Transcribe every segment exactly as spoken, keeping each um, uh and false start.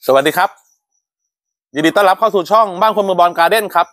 สวัสดีครับยินดีต้อนรับเข้าสู่ช่องบ้านคนมือบอลการ์เด้นครับ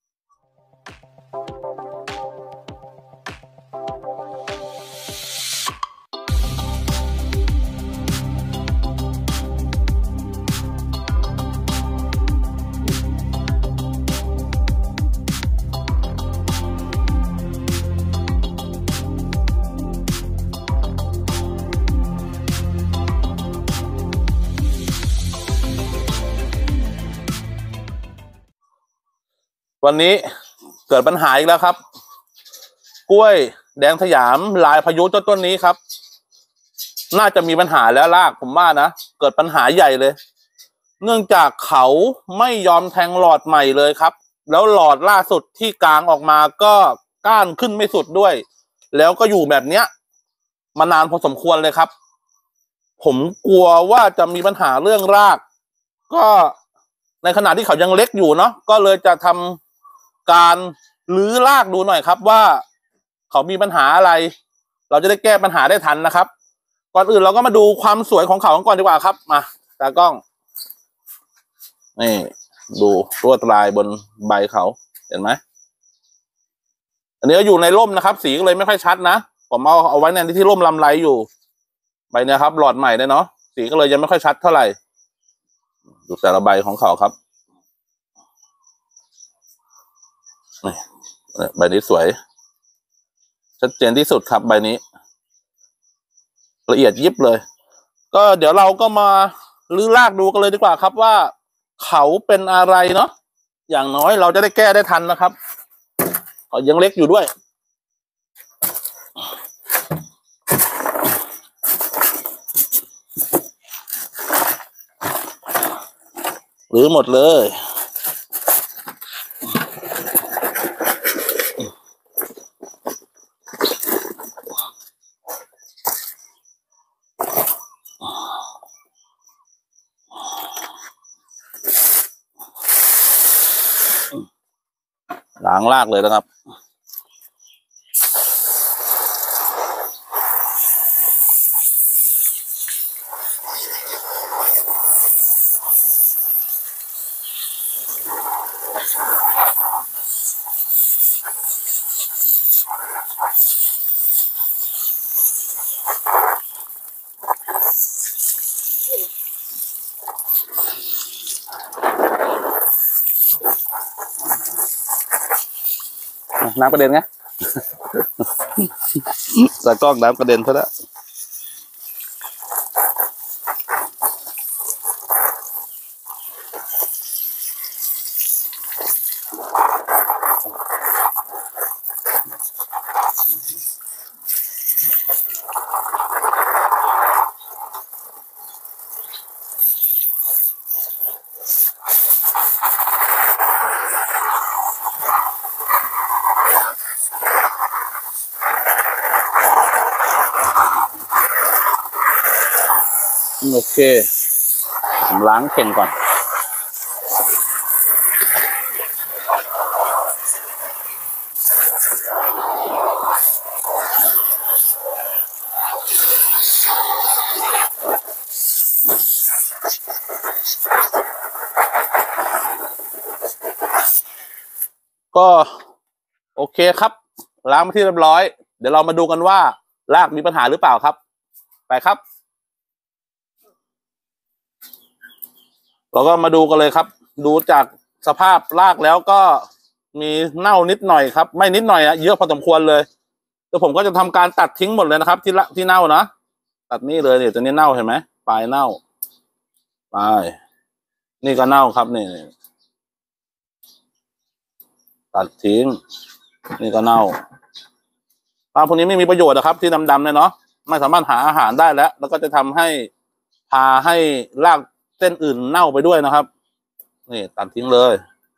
วันนี้เกิดปัญหาอีกแล้วครับกล้วยแดงสยามลายพายุต้นต้นนี้ครับน่าจะมีปัญหาแล้วรากผมว่านะเกิดปัญหาใหญ่เลยเนื่องจากเขาไม่ยอมแทงหลอดใหม่เลยครับแล้วหลอดล่าสุดที่กลางออกมาก็ก้านขึ้นไม่สุดด้วยแล้วก็อยู่แบบเนี้ยมานานพอสมควรเลยครับผมกลัวว่าจะมีปัญหาเรื่องรากก็ในขณะที่เขายังเล็กอยู่เนาะก็เลยจะทำการรื้อรากดูหน่อยครับว่าเขามีปัญหาอะไรเราจะได้แก้ปัญหาได้ทันนะครับก่อนอื่นเราก็มาดูความสวยของเขาก่อนดีกว่าครับมาตากล้องนี่ดูลวดลายบนใบเขาเห็นไหมอันนี้อยู่ในร่มนะครับสีก็เลยไม่ค่อยชัดนะผมเอาเอาไว้ในที่ร่มลำไรอยู่ใบเนี้ยครับหลอดใหม่เลยเนาะสีก็เลยยังไม่ค่อยชัดเท่าไหร่ดูแต่ละใบของเขาครับใบนี้สวยชัดเจนที่สุดครับใบนี้ละเอียดยิบเลยก็เดี๋ยวเราก็มาลื้อรากดูกันเลยดีกว่าครับว่าเขาเป็นอะไรเนาะอย่างน้อยเราจะได้แก้ได้ทันนะครับเขายังเล็กอยู่ด้วยลื้อหมดเลยล้างรากเลยนะครับน้ำกระเด็นไงตากล้องน้ำกระเด็นซะแล้วโอเคผมล้างเข่งก่อนก็โอเคครับล้างมาที่เรียบร้อยเดี๋ยวเรามาดูกันว่ารากมีปัญหาหรือเปล่าครับไปครับเราก็มาดูกันเลยครับดูจากสภาพรากแล้วก็มีเน่านิดหน่อยครับไม่นิดหน่อยอะเยอะพอสมควรเลยแล้วผมก็จะทำการตัดทิ้งหมดเลยนะครับที่ละที่เน่านะตัดนี่เลยเนี่ยตัวนี้เน่าเห็นไหมปลายเน่าปลายนี่ก็เน่าครับนี่ตัดทิ้งนี่ก็เน่าปลาพวกนี้ไม่มีประโยชน์นะครับที่ดำๆเนี่ยเนาะไม่สามารถหาอาหารได้แล้วแล้วก็จะทำให้พาให้รากเส้นอื่นเน่าไปด้วยนะครับนี่ตัดทิ้งเลย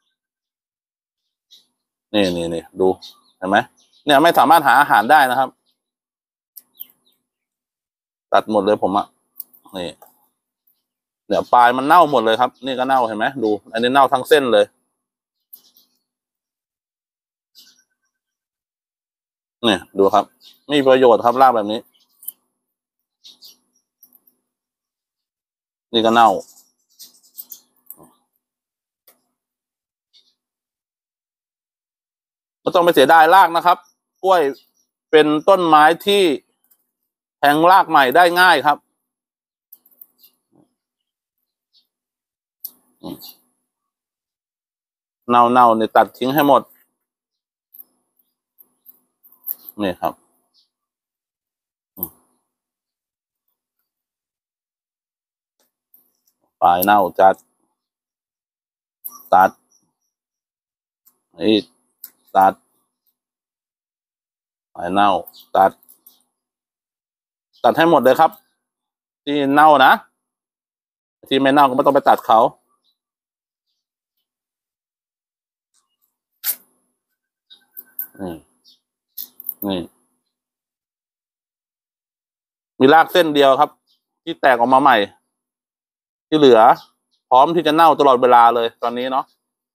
นี่นี่นี่ดูเห็นไหมเนี่ยไม่สามารถหาอาหารได้นะครับตัดหมดเลยผมอะนี่เดี๋ยวปลายมันเน่าหมดเลยครับนี่ก็เน่าเห็นไหมดูอันนี้เน่าทั้งเส้นเลยเนี่ยดูครับไม่มีประโยชน์ครับรากแบบนี้นี่ก็เน่าต้องไปเสียดายรากนะครับกล้วยเป็นต้นไม้ที่แทงรากใหม่ได้ง่ายครับเน่าเน่าเนี่ยตัดทิ้งให้หมดนี่ครับปลายเน่าจัดตัดนี่ตัดปลายเน่าตัดตัดให้หมดเลยครับที่เน่านะที่ไม่เน่าก็ไม่ต้องไปตัดเขานี่นี่มีรากเส้นเดียวครับที่แตกออกมาใหม่ที่เหลือพร้อมที่จะเน่าตลอดเวลาเลยตอนนี้เนาะ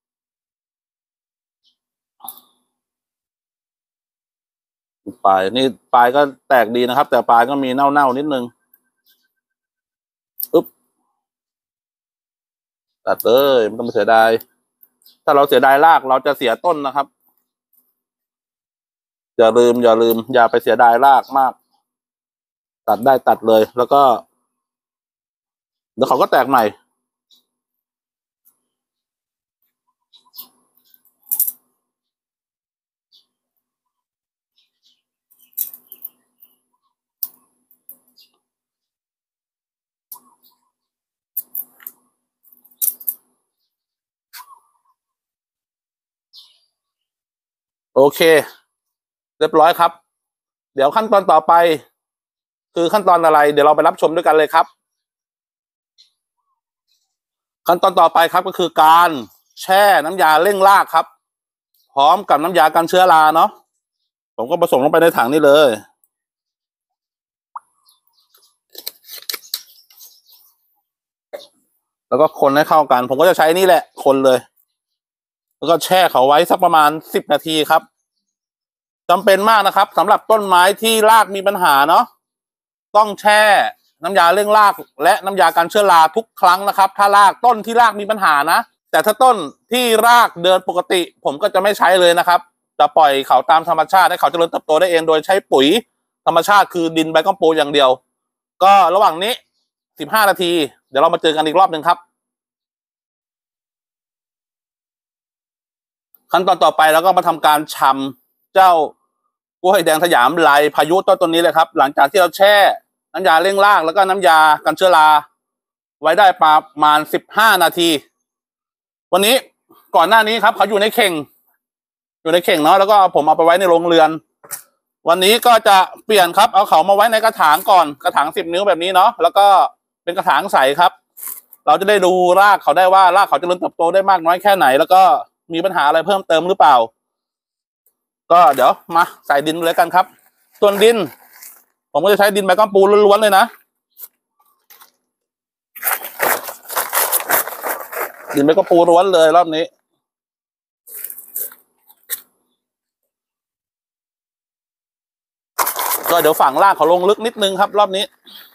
ปลายนี่ปลายก็แตกดีนะครับแต่ปลายก็มีเน่าๆนิดนึงอึ๊บตัดเลยไม่ต้องไปเสียดายถ้าเราเสียดายรากเราจะเสียต้นนะครับอย่าลืมอย่าลืมอย่าไปเสียดายรากมากตัดได้ตัดเลยแล้วก็เดี๋ยวเขาก็แตกใหม่โอเคเรียบร้อยครับเดี๋ยวขั้นตอนต่อไปคือขั้นตอนอะไรเดี๋ยวเราไปรับชมด้วยกันเลยครับขั้นตอนต่อไปครับก็คือการแช่น้ำยาเร่งรากครับพร้อมกับน้ำยากันเชื้อราเนาะผมก็ผสมลงไปในถังนี่เลยแล้วก็คนให้เข้ากันผมก็จะใช้นี่แหละคนเลยแล้วก็แช่เขาไว้สักประมาณสิบนาทีครับจำเป็นมากนะครับสำหรับต้นไม้ที่รากมีปัญหาเนาะต้องแช่น้ำยาเร่งรากและน้ำยากันเชื้อราทุกครั้งนะครับถ้ารากต้นที่รากมีปัญหานะแต่ถ้าต้นที่รากเดินปกติผมก็จะไม่ใช้เลยนะครับจะปล่อยเขาตามธรรมชาติให้เขาเจริญเติบโตได้เองโดยใช้ปุ๋ยธรรมชาติคือดินใบกัมปูอย่างเดียวก็ระหว่างนี้สิบห้านาทีเดี๋ยวเรามาเจอกันอีกรอบหนึ่งครับขั้นตอนต่อไปแล้วก็มาทำการชำเจ้ากล้วยแดงสยามลายพายุต้นต้นนี้เลยครับหลังจากที่เราแช่น้ำยาเร่งรากแล้วก็น้ำยากันเชื้อราไว้ได้ประมาณสิบห้านาทีวันนี้ก่อนหน้านี้ครับเขาอยู่ในเข่งอยู่ในเข่งเนาะแล้วก็ผมเอาไปไว้ในโรงเรือนวันนี้ก็จะเปลี่ยนครับเอาเขามาไว้ในกระถางก่อนกระถางสิบนิ้วแบบนี้เนาะแล้วก็เป็นกระถางใสครับเราจะได้ดูรากเขาได้ว่ารากเขาจะเจริญเติบโตได้มากน้อยแค่ไหนแล้วก็มีปัญหาอะไรเพิ่มเติมหรือเปล่าก็เดี๋ยวมาใส่ดินเลยกันครับส่วนดินผมก็จะใช้ดินใบกัมปูล้วนๆเลยนะดินใบกัมปูล้วนเลยรอบนี้ก็เดี๋ยวฝังรากเขาลงลึกนิดนึงครับรอบนี้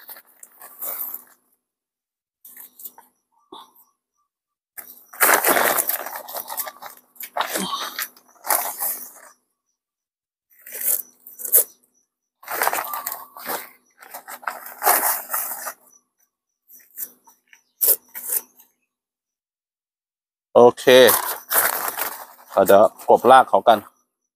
โอเคเราจะกบรากเขากัน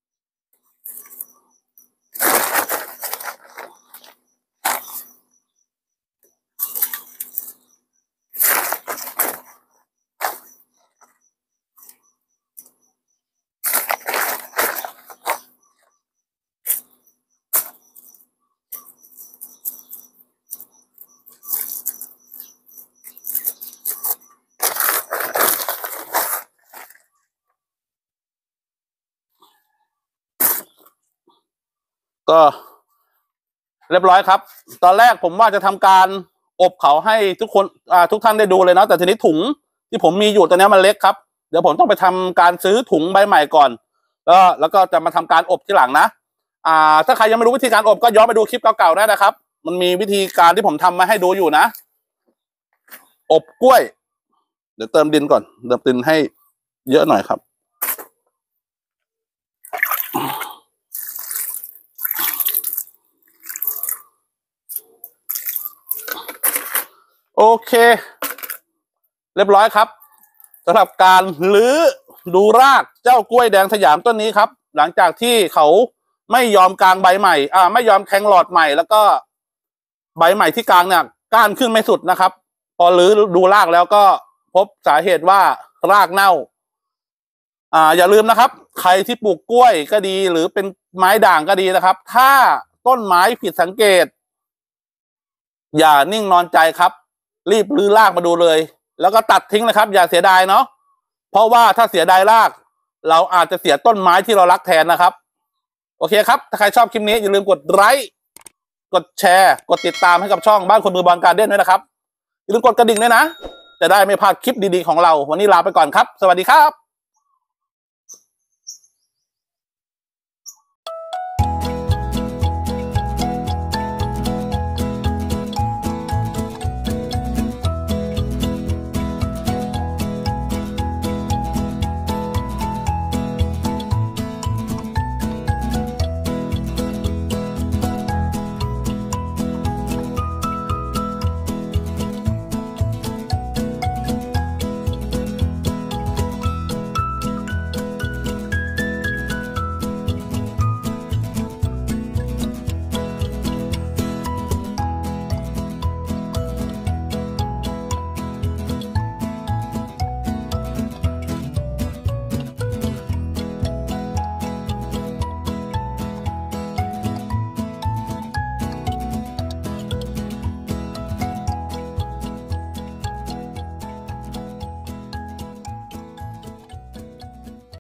ก็เรียบร้อยครับตอนแรกผมว่าจะทำการอบเขาให้ทุกคนอ่าทุกท่านได้ดูเลยนะแต่ทีนี้ถุงที่ผมมีอยู่ตัวนี้มันเล็กครับเดี๋ยวผมต้องไปทำการซื้อถุงใบใหม่ก่อนแล้วแล้วก็จะมาทำการอบที่หลังนะอ่าถ้าใครยังไม่รู้วิธีการอบก็ย้อนไปดูคลิปเก่าๆได้นะครับมันมีวิธีการที่ผมทำมาให้ดูอยู่นะอบกล้วยเดี๋ยวเติมดินก่อนเติมดินให้เยอะหน่อยครับโอเคเรียบร้อยครับสำหรับการรื้อดูรากเจ้ากล้วยแดงสยามต้นนี้ครับ หลังจากที่เขาไม่ยอมกลางใบใหม่อ่าไม่ยอมแทงหลอดใหม่แล้วก็ใบใหม่ที่กลางเนี่ยก้านขึ้นไม่สุดนะครับพอรื้อดูรากแล้วก็พบสาเหตุว่ารากเน่าอ่าอย่าลืมนะครับใครที่ปลูกกล้วยก็ดีหรือเป็นไม้ด่างก็ดีนะครับถ้าต้นไม้ผิดสังเกตอย่านิ่งนอนใจครับรีบรื้อรากมาดูเลยแล้วก็ตัดทิ้งนะครับอย่าเสียดายเนาะเพราะว่าถ้าเสียดายรากเราอาจจะเสียต้นไม้ที่เรารักแทนนะครับโอเคครับถ้าใครชอบคลิปนี้อย่าลืมกดไลค์กดแชร์กดติดตามให้กับช่องบ้านคนมือบอลการเด้นด้วยนะครับอย่าลืมกดกระดิ่งด้วยนะจะได้ไม่พลาดคลิปดีๆของเราวันนี้ลาไปก่อนครับสวัสดีครับ